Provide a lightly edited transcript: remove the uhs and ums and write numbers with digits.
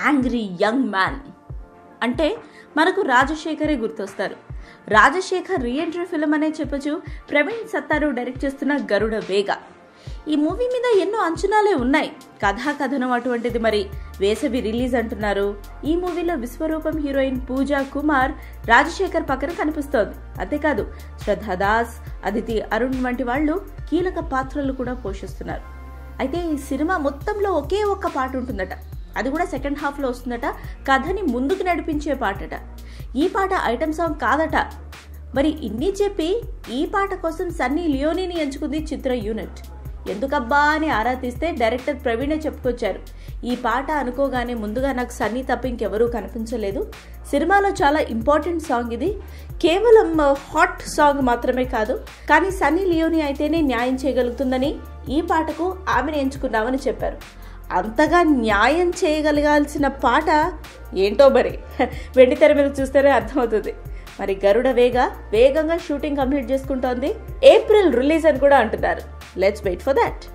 Angry young man అంటే మనకు రాజశేఖరే గుర్తొస్తారు. రాజశేఖర్ రీఎంట్రీ ఫిల్మ్ అనే చెప్పొచ్చు. ప్రవీణ్ సత్తారు డైరెక్ట్ చేస్తున్న గరుడ వేగ. ఈ మూవీ మీద ఎన్నో అంచనాలే ఉన్నాయి. కథనం అటువంటిది. మరి వేసవి రిలీజ్ అంటున్నారు. ఈ మూవీలో విశ్వరూపం హీరోయిన్ పూజా కుమార్ రాజశేఖర్ పక్కన కనిపిస్తోంది. అంతేకాదు శ్రద్ధా దాస్, అదితి అరుణ్ వంటి వాళ్ళు కీలక పాత్రలు కూడా పోషిస్తున్నారు. అయితే ఈ సినిమా మొత్తంలో ఒకే ఒక్క పాట ఉంటుందట. అది కూడా సెకండ్ హాఫ్లో వస్తుందట. కథని ముందుకు నడిపించే పాటట. ఈ పాట ఐటమ్ సాంగ్ కాదట. మరి ఇన్ని చెప్పి ఈ పాట కోసం సన్నీ లియోనీని ఎంచుకుంది చిత్ర యూనిట్. ఎందుకబ్బా అని ఆరా తీస్తే డైరెక్టర్ ప్రవీణే చెప్పుకొచ్చారు. ఈ పాట అనుకోగానే ముందుగా నాకు సన్నీ తప్ప ఇంకెవరూ కనిపించలేదు. సినిమాలో చాలా ఇంపార్టెంట్ సాంగ్ ఇది. కేవలం హాట్ సాంగ్ మాత్రమే కాదు, కానీ సన్నీ లియోనీ అయితేనే న్యాయం చేయగలుగుతుందని ఈ పాటకు ఆమెను ఎంచుకున్నామని చెప్పారు. అంతగా న్యాయం చేయగలగాల్సిన పాట ఏంటో మరి వెండితెర మీద చూస్తేనే అర్థమవుతుంది. మరి గరుడ వేగ వేగంగా షూటింగ్ కంప్లీట్ చేసుకుంటోంది. ఏప్రిల్ రిలీజ్ అని కూడా అంటున్నారు. Let's wait for that.